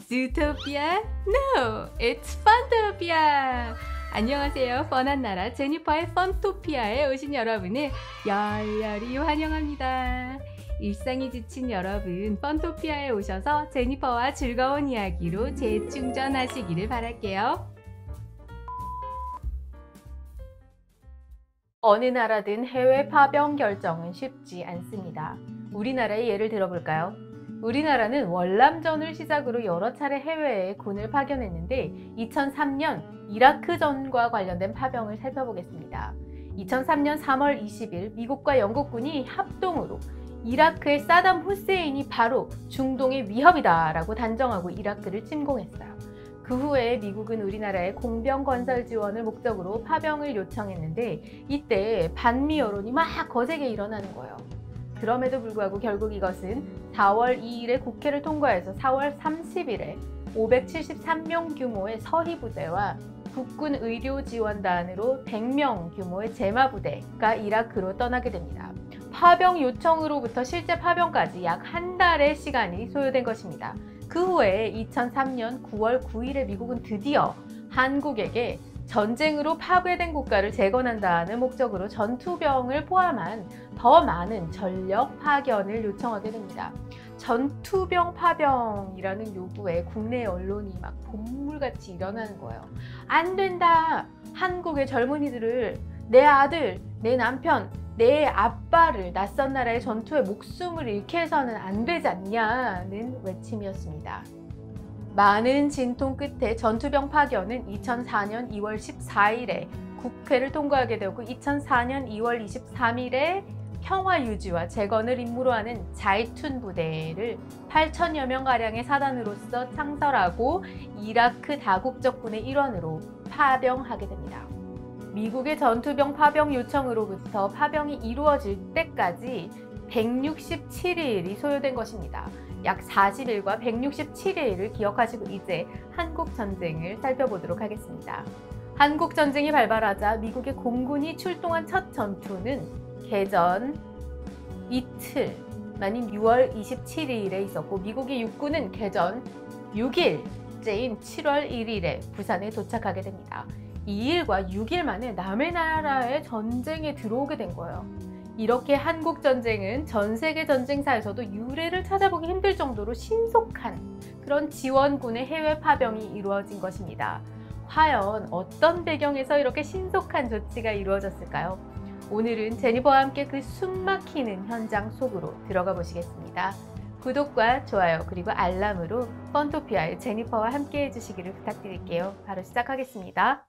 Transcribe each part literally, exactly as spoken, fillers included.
Zootopia? No, it's Funtopia! 안녕하세요. 펀한 나라 제니퍼의 펀토피아에 오신 여러분을 열렬히 환영합니다. 일상이 지친 여러분, 펀토피아에 오셔서 제니퍼와 즐거운 이야기로 재충전하시기를 바랄게요. 어느 나라든 해외 파병 결정은 쉽지 않습니다. 우리나라의 예를 들어볼까요? 우리나라는 월남전을 시작으로 여러 차례 해외에 군을 파견했는데 이천삼 년 이라크전과 관련된 파병을 살펴보겠습니다. 이천삼 년 삼월 이십일 미국과 영국군이 합동으로 이라크의 사담 후세인이 바로 중동의 위협이다 라고 단정하고 이라크를 침공했어요. 그 후에 미국은 우리나라의 공병 건설 지원을 목적으로 파병을 요청했는데 이때 반미 여론이 막 거세게 일어나는 거예요. 그럼에도 불구하고 결국 이것은 사월 이일에 국회를 통과해서 사월 삼십일에 오백칠십삼 명 규모의 서희부대와 국군 의료지원단으로 백 명 규모의 제마부대가 이라크로 떠나게 됩니다. 파병 요청으로부터 실제 파병까지 약 한 달의 시간이 소요된 것입니다. 그 후에 이천삼 년 구월 구일에 미국은 드디어 한국에게 전쟁으로 파괴된 국가를 재건한다는 목적으로 전투병을 포함한 더 많은 전력 파견을 요청하게 됩니다. 전투병 파병이라는 요구에 국내 언론이 막 본물같이 일어나는 거예요. 안 된다! 한국의 젊은이들을, 내 아들, 내 남편, 내 아빠를 낯선 나라의 전투에 목숨을 잃게 해서는 안 되지 않냐는 외침이었습니다. 많은 진통 끝에 전투병 파견은 이천사 년 이월 십사일에 국회를 통과하게 되고 이천사 년 이월 이십삼일에 평화 유지와 재건을 임무로 하는 자이툰 부대를 팔천여 명가량의 사단으로서 창설하고 이라크 다국적군의 일원으로 파병하게 됩니다. 미국의 전투병 파병 요청으로부터 파병이 이루어질 때까지 백육십칠일이 소요된 것입니다. 약 사십 일과 백육십칠 일을 기억하시고 이제 한국전쟁을 살펴보도록 하겠습니다. 한국전쟁이 발발하자 미국의 공군이 출동한 첫 전투는 개전 이틀 만인 유월 이십칠일에 있었고 미국의 육군은 개전 육 일째인 칠월 일일에 부산에 도착하게 됩니다. 이 일과 육 일 만에 남의 나라의 전쟁에 들어오게 된 거예요. 이렇게 한국전쟁은 전 세계 전쟁사에서도 유례를 찾아보기 힘들 정도로 신속한 그런 지원군의 해외 파병이 이루어진 것입니다. 과연 어떤 배경에서 이렇게 신속한 조치가 이루어졌을까요? 오늘은 제니퍼와 함께 그 숨막히는 현장 속으로 들어가 보시겠습니다. 구독과 좋아요 그리고 알람으로 펀토피아의 제니퍼와 함께 해주시기를 부탁드릴게요. 바로 시작하겠습니다.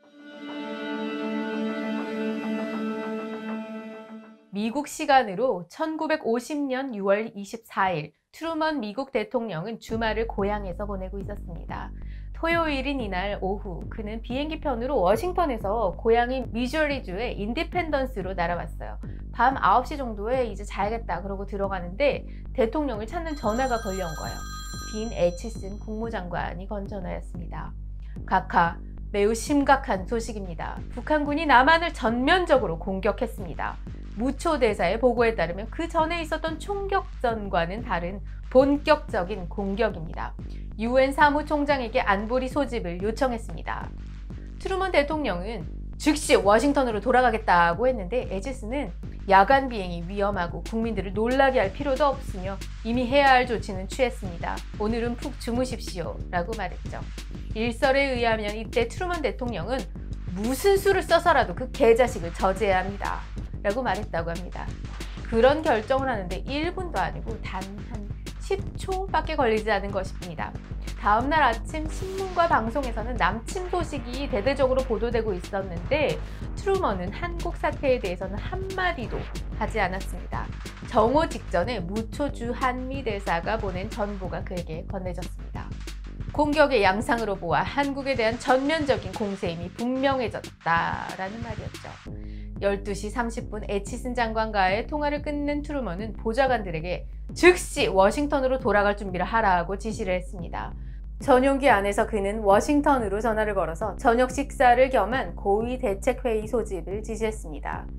미국 시간으로 천구백오십 년 유월 이십사일 트루먼 미국 대통령은 주말을 고향에서 보내고 있었습니다. 토요일인 이날 오후 그는 비행기 편으로 워싱턴에서 고향인 미주리주의 인디펜던스로 날아왔어요. 밤 아홉 시 정도에 이제 자야겠다 그러고 들어가는데 대통령을 찾는 전화가 걸려온 거예요. 딘 애치슨 국무장관이 건 전화였습니다. 각하, 매우 심각한 소식입니다. 북한군이 남한을 전면적으로 공격했습니다. 무초 대사의 보고에 따르면 그 전에 있었던 총격전과는 다른 본격적인 공격입니다. 유엔 사무총장에게 안보리 소집을 요청했습니다. 트루먼 대통령은 즉시 워싱턴으로 돌아가겠다고 했는데 애치슨은 야간 비행이 위험하고 국민들을 놀라게 할 필요도 없으며 이미 해야 할 조치는 취했습니다. 오늘은 푹 주무십시오 라고 말했죠. 일설에 의하면 이때 트루먼 대통령은 무슨 수를 써서라도 그 개자식을 저지해야 합니다 라고 말했다고 합니다. 그런 결정을 하는데 일 분도 아니고 단 한 십 초밖에 걸리지 않은 것입니다. 다음날 아침 신문과 방송에서는 남침 소식이 대대적으로 보도되고 있었는데 트루먼은 한국 사태에 대해서는 한마디도 하지 않았습니다. 정오 직전에 무초주 한미 대사가 보낸 전보가 그에게 건네졌습니다. 공격의 양상으로 보아 한국에 대한 전면적인 공세임이 분명해졌다라는 말이었죠. 열두 시 삼십 분 애치슨 장관과의 통화를 끝낸 트루먼은 보좌관들에게 즉시 워싱턴으로 돌아갈 준비를 하라고 지시를 했습니다. 전용기 안에서 그는 워싱턴으로 전화를 걸어서 저녁 식사를 겸한 고위 대책회의 소집을 지시했습니다.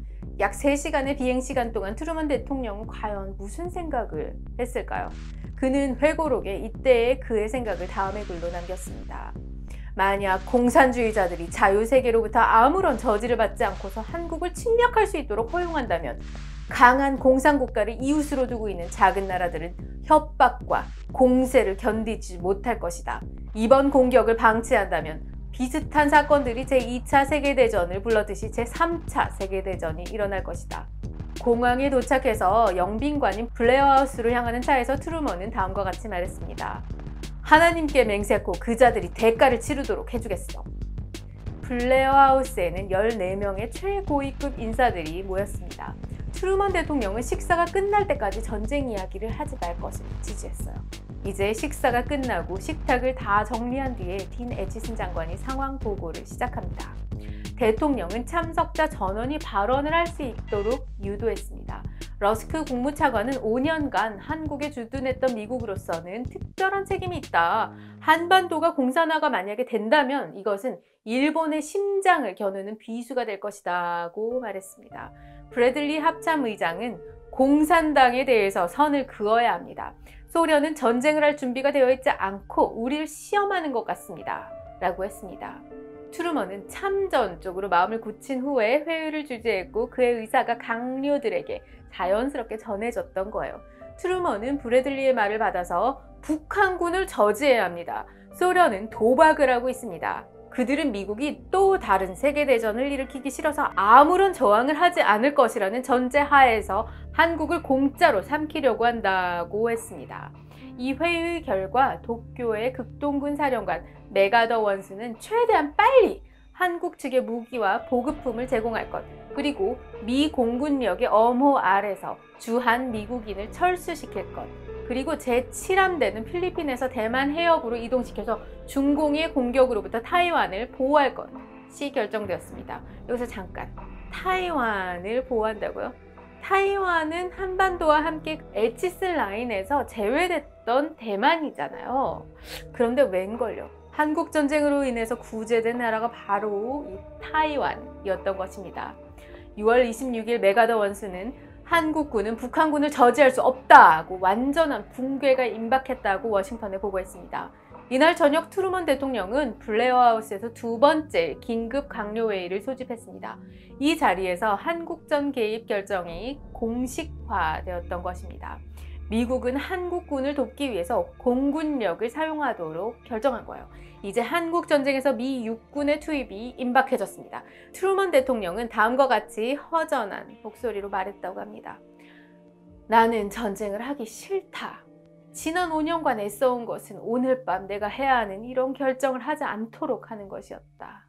약 세 시간의 비행시간 동안 트루먼 대통령은 과연 무슨 생각을 했을까요? 그는 회고록에 이때의 그의 생각을 다음의 글로 남겼습니다. 만약 공산주의자들이 자유세계로부터 아무런 저지를 받지 않고서 한국을 침략할 수 있도록 허용한다면 강한 공산국가를 이웃으로 두고 있는 작은 나라들은 협박과 공세를 견디지 못할 것이다. 이번 공격을 방치한다면 비슷한 사건들이 제이 차 세계대전을 불렀듯이 제삼 차 세계대전이 일어날 것이다. 공항에 도착해서 영빈관인 블레어하우스로 향하는 차에서 트루먼은 다음과 같이 말했습니다. 하나님께 맹세코 그 자들이 대가를 치르도록 해주겠어. 블레어하우스에는 열네 명의 최고위급 인사들이 모였습니다. 트루먼 대통령은 식사가 끝날 때까지 전쟁 이야기를 하지 말 것을 지지했어요. 이제 식사가 끝나고 식탁을 다 정리한 뒤에 딘 애치슨 장관이 상황 보고를 시작합니다. 대통령은 참석자 전원이 발언을 할 수 있도록 유도했습니다. 러스크 국무차관은 오 년간 한국에 주둔했던 미국으로서는 특별한 책임이 있다. 한반도가 공산화가 만약에 된다면 이것은 일본의 심장을 겨누는 비수가 될 것이다고 말했습니다. 브래들리 합참의장은 공산당에 대해서 선을 그어야 합니다. 소련은 전쟁을 할 준비가 되어 있지 않고 우리를 시험하는 것 같습니다. 라고 했습니다. 트루먼은 참전 쪽으로 마음을 굳힌 후에 회의를 주재했고 그의 의사가 강요들에게 자연스럽게 전해졌던 거예요. 트루먼은 브래들리의 말을 받아서 북한군을 저지해야 합니다. 소련은 도박을 하고 있습니다. 그들은 미국이 또 다른 세계대전을 일으키기 싫어서 아무런 저항을 하지 않을 것이라는 전제하에서 한국을 공짜로 삼키려고 한다고 했습니다. 이 회의 결과 도쿄의 극동군 사령관 메가더 원수는 최대한 빨리 한국 측의 무기와 보급품을 제공할 것, 그리고 미 공군력의 엄호 아래서 주한 미국인을 철수시킬 것, 그리고 제칠 함대는 필리핀에서 대만 해역으로 이동시켜서 중공의 공격으로부터 타이완을 보호할 것이 결정되었습니다. 여기서 잠깐, 타이완을 보호한다고요? 타이완은 한반도와 함께 애치슨 라인에서 제외됐던 대만이잖아요. 그런데 웬걸요? 한국전쟁으로 인해서 구제된 나라가 바로 이 타이완이었던 것입니다. 유월 이십육일 메가더 원수는 한국군은 북한군을 저지할 수 없다고 완전한 붕괴가 임박했다고 워싱턴에 보고했습니다. 이날 저녁 트루먼 대통령은 블레어하우스에서 두 번째 긴급 강요회의를 소집했습니다. 이 자리에서 한국전 개입 결정이 공식화되었던 것입니다. 미국은 한국군을 돕기 위해서 공군력을 사용하도록 결정한 거예요. 이제 한국전쟁에서 미 육군의 투입이 임박해졌습니다. 트루먼 대통령은 다음과 같이 허전한 목소리로 말했다고 합니다. 나는 전쟁을 하기 싫다. 지난 오 년간 애써온 것은 오늘 밤 내가 해야 하는 이런 결정을 하지 않도록 하는 것이었다.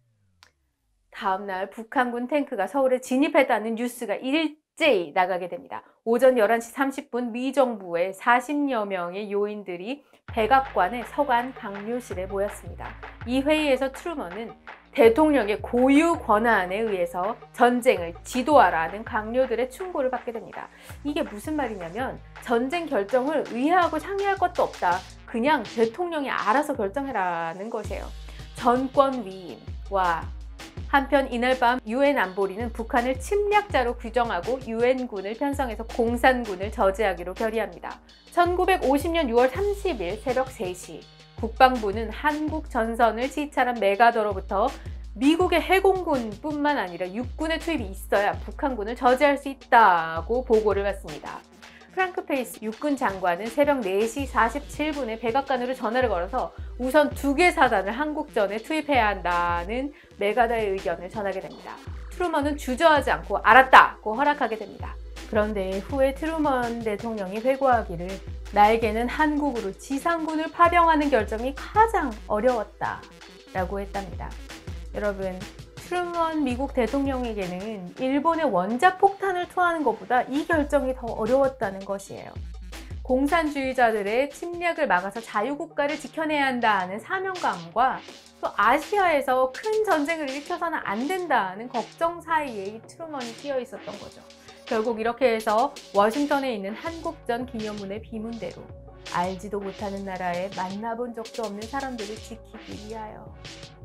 다음날 북한군 탱크가 서울에 진입했다는 뉴스가 일제히 나가게 됩니다. 오전 열한 시 삼십 분 미 정부의 사십여 명의 요인들이 백악관의 서관 강요실에 모였습니다. 이 회의에서 트루먼은 대통령의 고유 권한에 의해서 전쟁을 지도하라는 강요들의 충고를 받게 됩니다. 이게 무슨 말이냐면 전쟁 결정을 의회하고 상의할 것도 없다. 그냥 대통령이 알아서 결정해라는 것이에요. 전권 위임과 한편 이날 밤 유엔 안보리는 북한을 침략자로 규정하고 유엔군을 편성해서 공산군을 저지하기로 결의합니다. 천구백오십 년 유월 삼십일 새벽 세 시 국방부는 한국 전선을 지찰한 메가더로부터 미국의 해공군뿐만 아니라 육군의 투입이 있어야 북한군을 저지할 수 있다고 보고를 받습니다. 프랑크 페이스 육군 장관은 새벽 네 시 사십칠 분에 백악관으로 전화를 걸어서 우선 두 개 사단을 한국전에 투입해야 한다는 메가더의 의견을 전하게 됩니다. 트루먼은 주저하지 않고 알았다고 허락하게 됩니다. 그런데 후에 트루먼 대통령이 회고하기를 나에게는 한국으로 지상군을 파병하는 결정이 가장 어려웠다 라고 했답니다. 여러분, 트루먼 미국 대통령에게는 일본의 원자폭탄을 투하하는 것보다 이 결정이 더 어려웠다는 것이에요. 공산주의자들의 침략을 막아서 자유국가를 지켜내야 한다는 사명감과 또 아시아에서 큰 전쟁을 일으켜서는 안 된다는 걱정 사이에 이 트루먼이 끼어 있었던 거죠. 결국 이렇게 해서 워싱턴에 있는 한국전 기념문의 비문대로 알지도 못하는 나라에 만나본 적도 없는 사람들을 지키기 위하여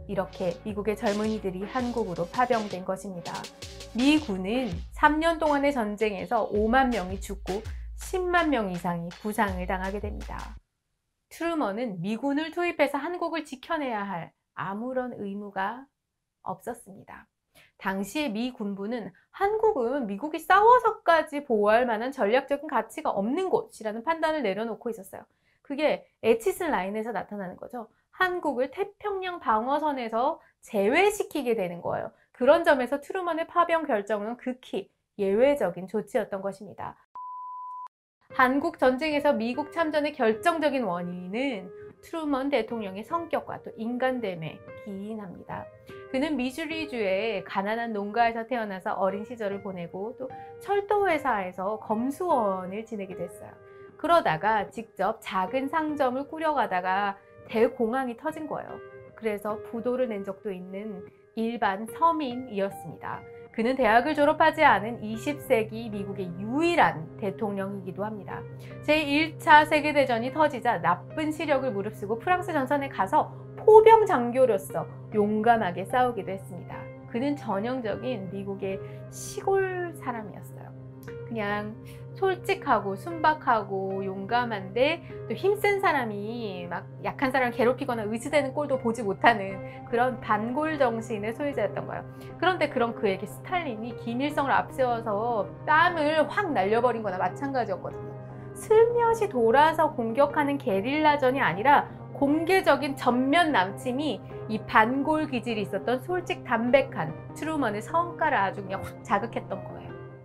이렇게 미국의 젊은이들이 한국으로 파병된 것입니다. 미군은 삼 년 동안의 전쟁에서 오만 명이 죽고 십만 명 이상이 부상을 당하게 됩니다. 트루먼은 미군을 투입해서 한국을 지켜내야 할 아무런 의무가 없었습니다. 당시의 미 군부는 한국은 미국이 싸워서까지 보호할 만한 전략적인 가치가 없는 곳이라는 판단을 내려놓고 있었어요. 그게 에치슨 라인에서 나타나는 거죠. 한국을 태평양 방어선에서 제외시키게 되는 거예요. 그런 점에서 트루먼의 파병 결정은 극히 예외적인 조치였던 것입니다. 한국 전쟁에서 미국 참전의 결정적인 원인은 트루먼 대통령의 성격과 또 인간됨에 기인합니다. 그는 미주리주의 가난한 농가에서 태어나서 어린 시절을 보내고 또 철도회사에서 검수원을 지내게 됐어요. 그러다가 직접 작은 상점을 꾸려가다가 대공황이 터진 거예요. 그래서 부도를 낸 적도 있는 일반 서민이었습니다. 그는 대학을 졸업하지 않은 이십 세기 미국의 유일한 대통령이기도 합니다. 제일 차 세계대전이 터지자 나쁜 시력을 무릅쓰고 프랑스 전선에 가서 포병 장교로서 용감하게 싸우기도 했습니다. 그는 전형적인 미국의 시골 사람이었어요. 그냥 솔직하고 순박하고 용감한데 또 힘센 사람이 막 약한 사람을 괴롭히거나 의지되는 꼴도 보지 못하는 그런 반골 정신의 소유자였던 거예요. 그런데 그런 그에게 스탈린이 김일성을 앞세워서 뺨을 확 날려버린 거나 마찬가지였거든요. 슬며시 돌아서 공격하는 게릴라전이 아니라 공개적인 전면 남침이 이 반골 기질이 있었던 솔직 담백한 트루먼의 성과를 아주 그냥 확 자극했던 거예요.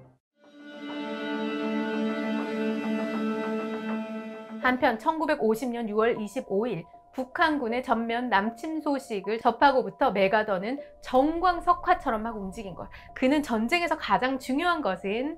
한편 천구백오십 년 유월 이십오일 북한군의 전면 남침 소식을 접하고부터 메가더는 정광석화처럼 막 움직인 거예요. 그는 전쟁에서 가장 중요한 것은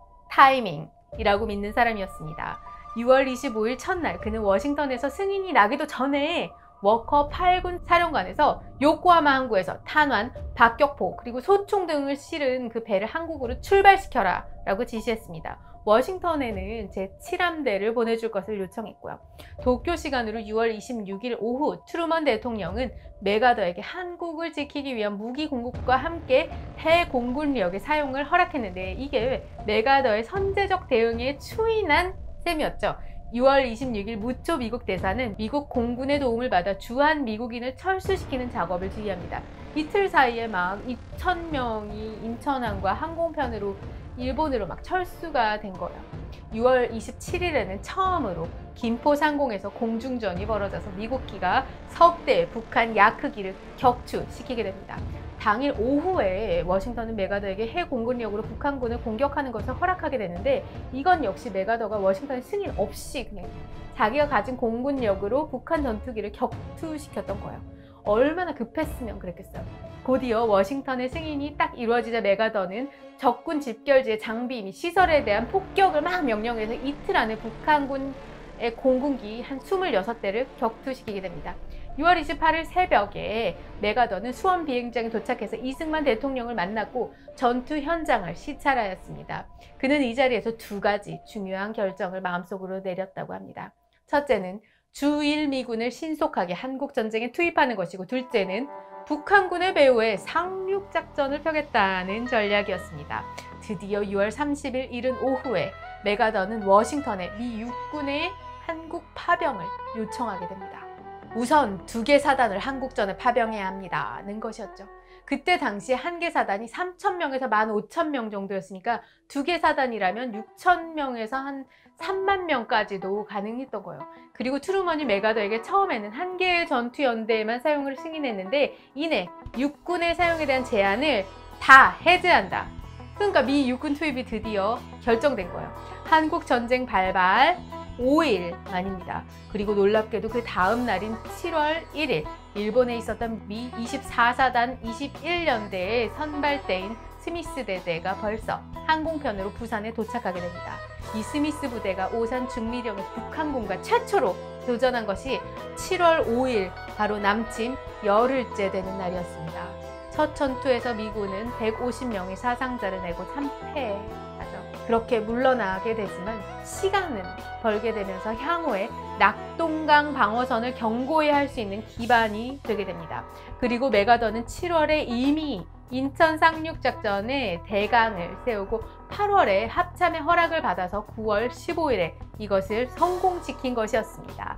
타이밍이라고 믿는 사람이었습니다. 유월 이십오일 첫날 그는 워싱턴에서 승인이 나기도 전에 워커 팔 군 사령관에서 요코하마 항구에서 탄환, 박격포 그리고 소총 등을 실은 그 배를 한국으로 출발시켜라 라고 지시했습니다. 워싱턴에는 제칠 함대를 보내줄 것을 요청했고요. 도쿄 시간으로 유월 이십육일 오후 트루먼 대통령은 메가더에게 한국을 지키기 위한 무기 공급과 함께 해공군력의 사용을 허락했는데 이게 메가더의 선제적 대응에 추인한 셈이었죠. 유월 이십육일 무초 미국 대사는 미국 공군의 도움을 받아 주한 미국인을 철수시키는 작업을 지휘합니다. 이틀 사이에 막 이천 명이 인천항과 항공편으로 일본으로 막 철수가 된 거예요. 유월 이십칠일에는 처음으로 김포 상공에서 공중전이 벌어져서 미국기가 석대 북한 야크기를 격추시키게 됩니다. 당일 오후에 워싱턴은 메가더에게 해공군력으로 북한군을 공격하는 것을 허락하게 되는데 이건 역시 메가더가 워싱턴의 승인 없이 그냥 자기가 가진 공군력으로 북한 전투기를 격투시켰던 거예요. 얼마나 급했으면 그랬겠어요. 곧이어 워싱턴의 승인이 딱 이루어지자 메가더는 적군 집결지의 장비 및 시설에 대한 폭격을 막 명령해서 이틀 안에 북한군의 공군기 한 이십육 대를 격투시키게 됩니다. 유월 이십팔일 새벽에 메가더는 수원 비행장에 도착해서 이승만 대통령을 만났고 전투 현장을 시찰하였습니다. 그는 이 자리에서 두 가지 중요한 결정을 마음속으로 내렸다고 합니다. 첫째는 주일 미군을 신속하게 한국 전쟁에 투입하는 것이고 둘째는 북한군의 배후에 상륙작전을 펴겠다는 전략이었습니다. 드디어 유월 삼십일 이른 오후에 메가더는 워싱턴에 미 육군의 한국 파병을 요청하게 됩니다. 우선 두 개 사단을 한국전에 파병해야 합니다는 것이었죠. 그때 당시 한 개 사단이 삼천 명에서 만 오천 명 정도였으니까 두 개 사단이라면 육천 명에서 한 삼만 명까지도 가능했던 거예요. 그리고 트루먼이 메가더에게 처음에는 한 개의 전투연대에만 사용을 승인했는데 이내 육군의 사용에 대한 제한을 다 해제한다. 그러니까 미 육군 투입이 드디어 결정된 거예요. 한국 전쟁 발발 오일 만입니다. 그리고 놀랍게도 그 다음 날인 칠월 일일 일본에 있었던 미 이십사 사단 이십일 년대의 선발대인 스미스 대대가 벌써 항공편으로 부산에 도착하게 됩니다. 이 스미스 부대가 오산 중미령의 북한군과 최초로 교전한 것이 칠월 오일 바로 남침 열흘째 되는 날이었습니다. 첫 전투에서 미군은 백오십 명의 사상자를 내고 참패하죠. 그렇게 물러나게 되지만 시간은 벌게 되면서 향후에 낙동강 방어선을 견고히 할 수 있는 기반이 되게 됩니다. 그리고 메가더는 칠월에 이미 인천 상륙작전에 대강을 세우고 팔월에 합참의 허락을 받아서 구월 십오일에 이것을 성공시킨 것이었습니다.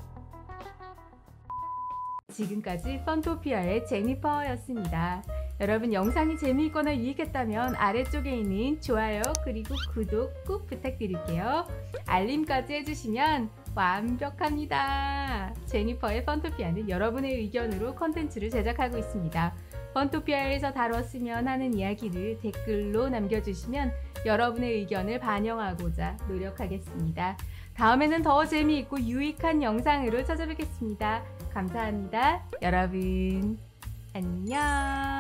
지금까지 펀토피아의 제니퍼였습니다. 여러분 영상이 재미있거나 유익했다면 아래쪽에 있는 좋아요 그리고 구독 꼭 부탁드릴게요. 알림까지 해주시면 완벽합니다. 제니퍼의 펀토피아는 여러분의 의견으로 컨텐츠를 제작하고 있습니다. 펀토피아에서 다뤘으면 하는 이야기를 댓글로 남겨주시면 여러분의 의견을 반영하고자 노력하겠습니다. 다음에는 더 재미있고 유익한 영상으로 찾아뵙겠습니다. 감사합니다. 여러분 안녕.